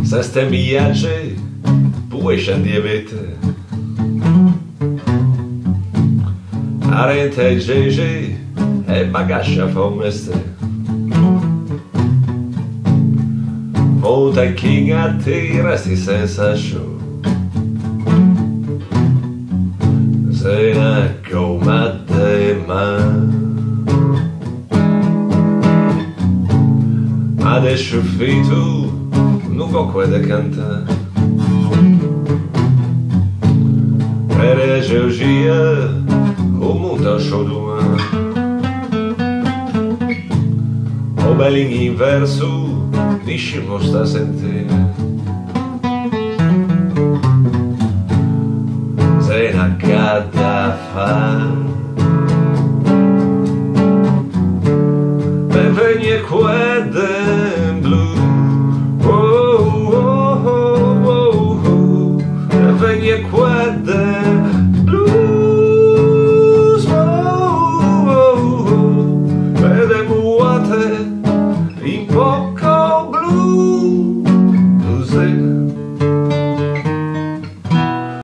Se ste viatge pueixen diabete Arente gege e bagascia fomeste Volta chi a te resti senza show Se ne come te Adesso tu non ho quello da cantare Per la geologia o monta show domani O belli in inverso niscimo sta a sentire Se ne cada fa Per venire qua